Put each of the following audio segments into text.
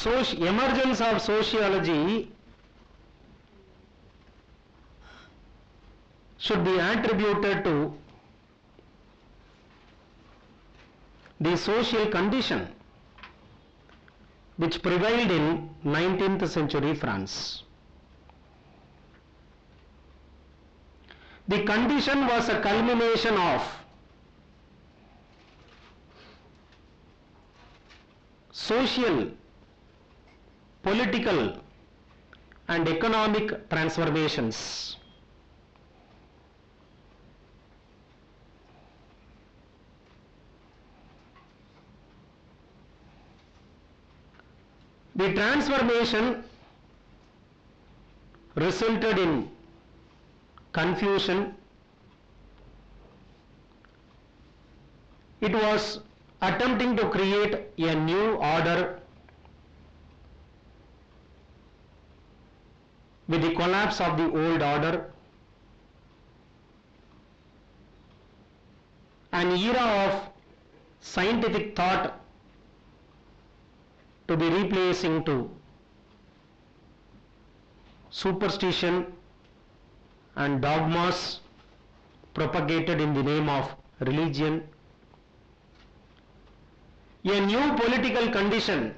emergence of sociology should be attributed to the social condition which prevailed in 19th century France. The condition was a culmination of social, political and economic transformations. The transformation resulted in confusion. It was attempting to create a new order with the collapse of the old order. An era of scientific thought to be replacing to superstition and dogmas propagated in the name of religion. A new political condition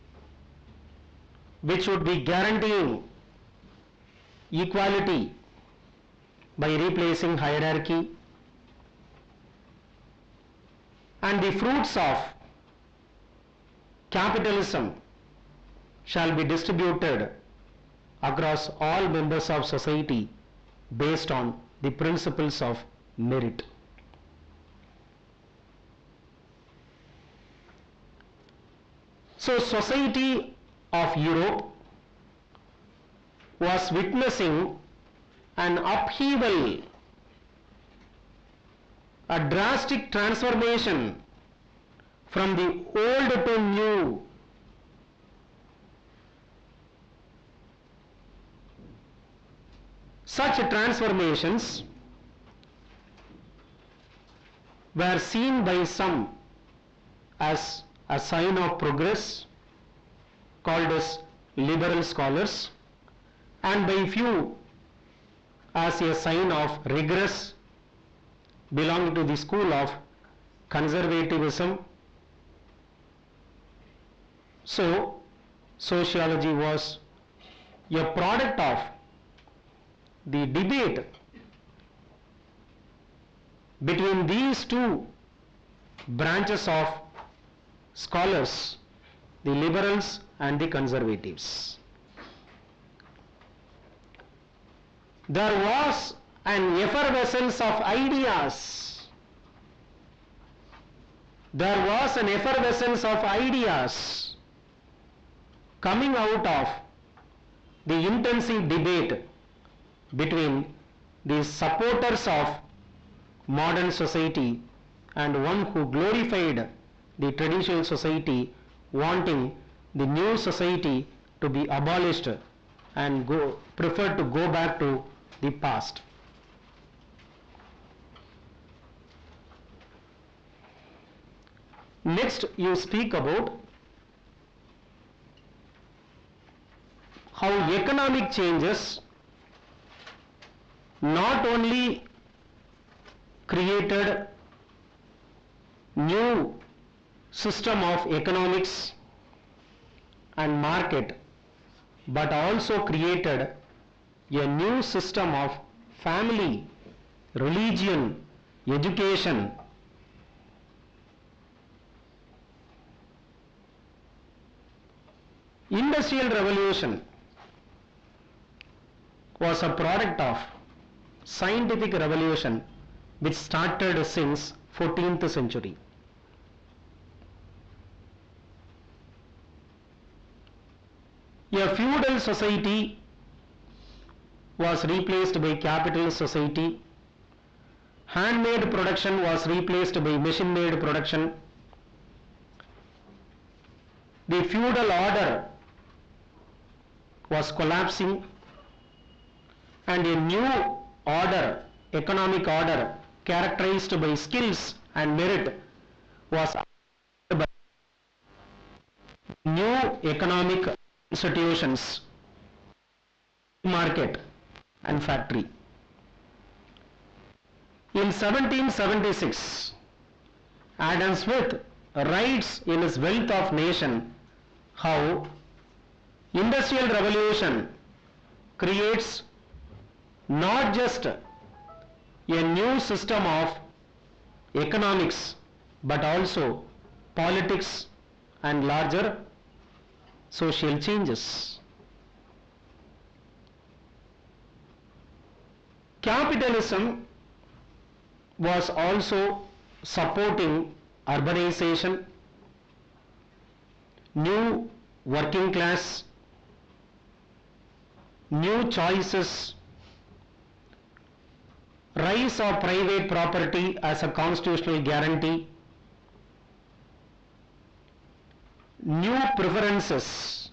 which would be guaranteeing equality by replacing hierarchy, and the fruits of capitalism shall be distributed across all members of society based on the principles of merit. So society of Europe was witnessing an upheaval, a drastic transformation from the old to new. Such transformations were seen by some as a sign of progress, called as liberal scholars, and by few as a sign of regress, belonging to the school of conservatism. So, sociology was a product of the debate between these two branches of scholars, the liberals and the conservatives. There was an effervescence of ideas. There was an effervescence of ideas coming out of the intensive debate between the supporters of modern society and one who glorified the traditional society, wanting the new society to be abolished and preferred to go back to the past. Next, you speak about how economic changes not only created new system of economics and market, but also created a new system of family, religion, education. Industrial Revolution was a product of scientific revolution which started since 14th century. A feudal society was replaced by capitalist society. Handmade production was replaced by machine-made production. The feudal order was collapsing and a new order, economic order, characterized by skills and merit was new economic institutions, market and factory. In 1776, Adam Smith writes in his Wealth of Nation how Industrial Revolution creates not just a new system of economics but also politics and larger social changes. Capitalism was also supporting urbanization, new working class, new choices, rise of private property as a constitutional guarantee, new preferences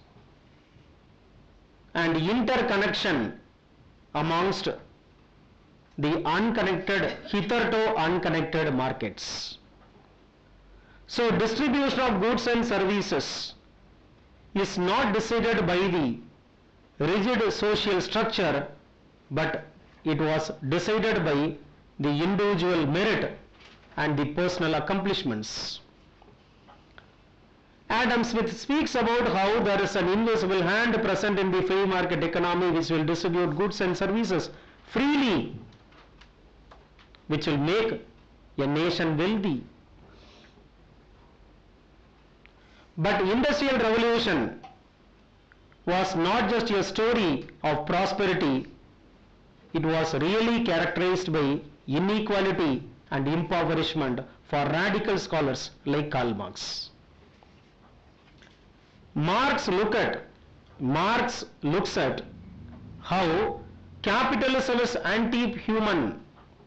and interconnection amongst the hitherto unconnected markets. So distribution of goods and services is not decided by the rigid social structure, but it was decided by the individual merit and the personal accomplishments. Adam Smith speaks about how there is an invisible hand present in the free market economy which will distribute goods and services freely, which will make a nation wealthy. But Industrial Revolution was not just a story of prosperity, it was really characterized by inequality and impoverishment for radical scholars like Karl Marx. Marx looks at how capitalism is anti-human.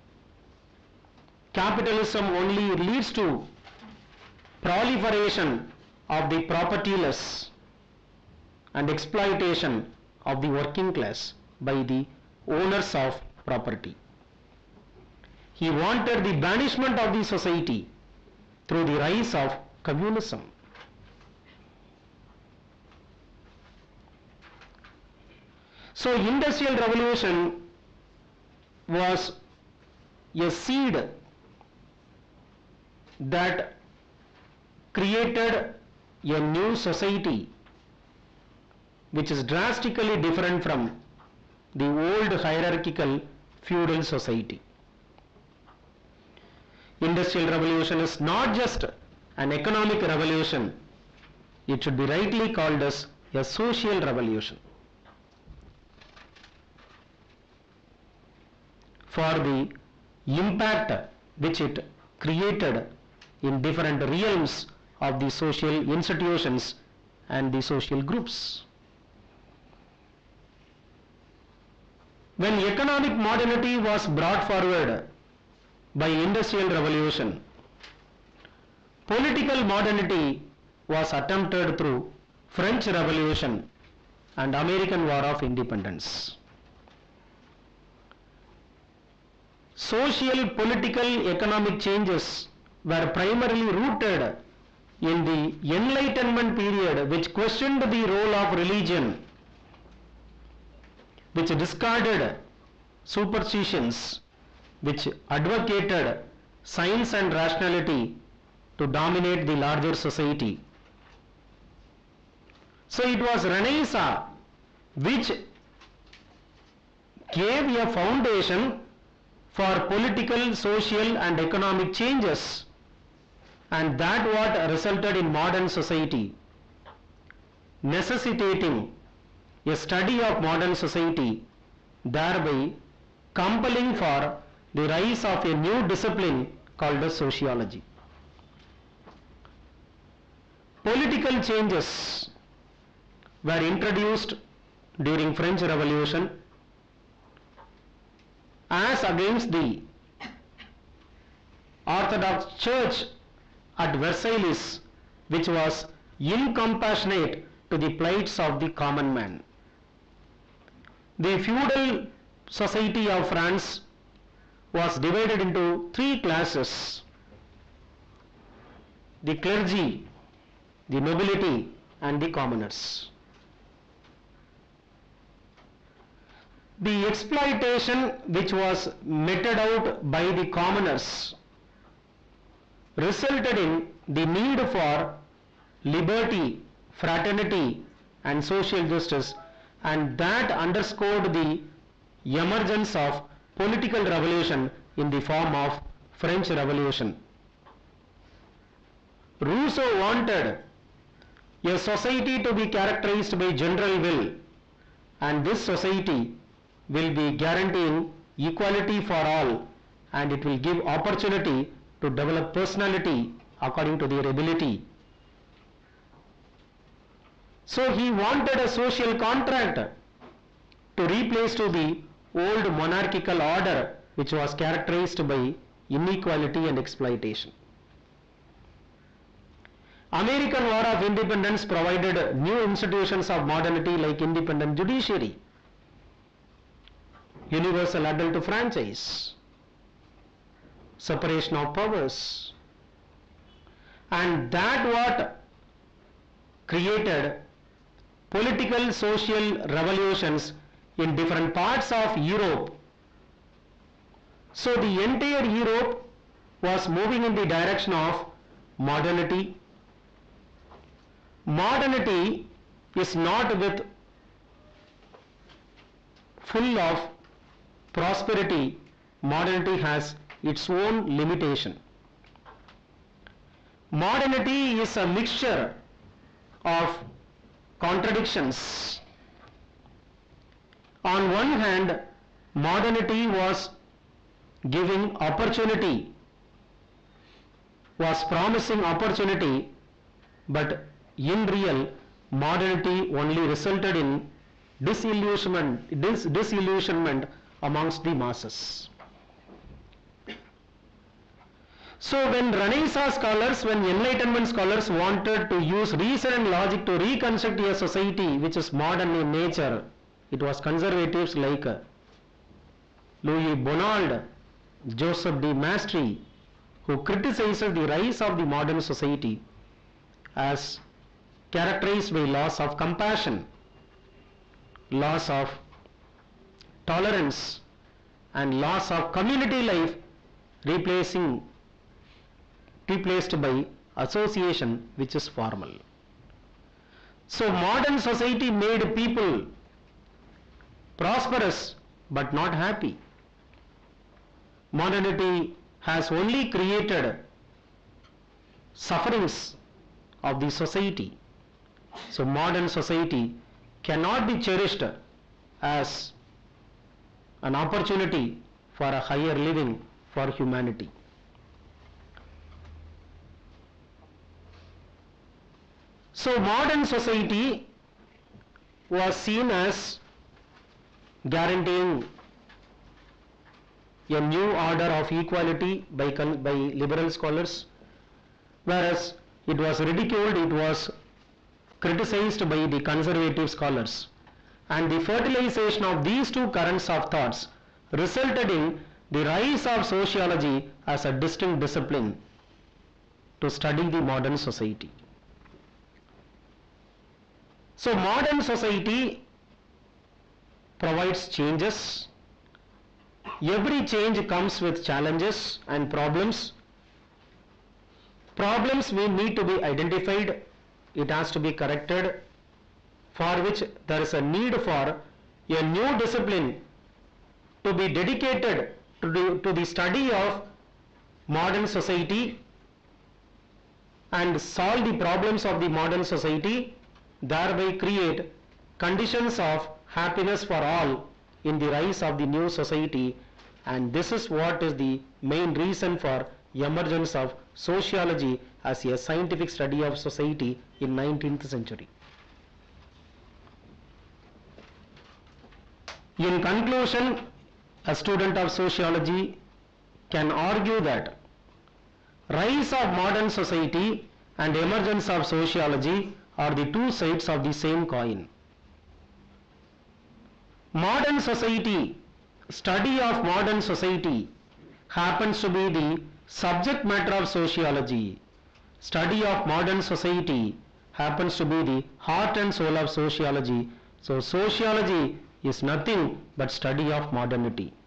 Capitalism only leads to proliferation of the propertyless and exploitation of the working class by the owners of property. He wanted the banishment of the society through the rise of communism. So Industrial Revolution was a seed that created a new society which is drastically different from the old hierarchical feudal society. Industrial Revolution is not just an economic revolution, it should be rightly called as a social revolution. For the impact which it created in different realms of the social institutions and the social groups. When economic modernity was brought forward by Industrial Revolution, political modernity was attempted through French Revolution and American War of Independence. Social, political, economic changes were primarily rooted in the Enlightenment period, which questioned the role of religion, which discarded superstitions, which advocated science and rationality to dominate the larger society. So it was Renaissance which gave a foundation for political, social and economic changes, and that what resulted in modern society, necessitating a study of modern society, thereby compelling for the rise of a new discipline called as sociology. Political changes were introduced during French Revolution as against the Orthodox Church at Versailles, which was incompassionate to the plights of the common man. The feudal society of France was divided into three classes: the clergy, the nobility and the commoners. The exploitation which was meted out by the commoners resulted in the need for liberty, fraternity and social justice, and that underscored the emergence of political revolution in the form of French Revolution. Rousseau wanted a society to be characterized by general will, and this society will be guaranteeing equality for all, and it will give opportunity to develop personality according to their ability. So he wanted a social contract to replace to the old monarchical order which was characterized by inequality and exploitation. American War of Independence provided new institutions of modernity like independent judiciary, universal adult franchise, separation of powers, and that what created political social revolutions in different parts of Europe. So the entire Europe was moving in the direction of modernity. Modernity is not with full of prosperity. Modernity has its own limitation. Modernity is a mixture of contradictions. On one hand, modernity was giving opportunity, was promising opportunity, but in real, modernity only resulted in disillusionment amongst the masses. So when Renaissance scholars, when Enlightenment scholars wanted to use reason and logic to reconstruct a society which is modern in nature, it was conservatives like Louis Bonald, Joseph de Maistre, who criticized the rise of the modern society as characterized by loss of compassion, loss of tolerance and loss of community life, replaced by association which is formal. So modern society made people prosperous but not happy. Modernity has only created sufferings of the society. So modern society cannot be cherished as an opportunity for a higher living for humanity. So modern society was seen as guaranteeing a new order of equality by liberal scholars, whereas it was ridiculed, it was criticized by the conservative scholars. And the fertilization of these two currents of thoughts resulted in the rise of sociology as a distinct discipline to study the modern society. So modern society provides changes. Every change comes with challenges and problems. Problems will need to be identified, it has to be corrected, for which there is a need for a new discipline to be dedicated to the study of modern society and solve the problems of the modern society, thereby create conditions of happiness for all in the rise of the new society. And this is what is the main reason for emergence of sociology as a scientific study of society in 19th century. In conclusion, a student of sociology can argue that rise of modern society and emergence of sociology are the two sides of the same coin. Modern society, study of modern society happens to be the subject matter of sociology. Study of modern society happens to be the heart and soul of sociology. So sociology is nothing but study of modernity.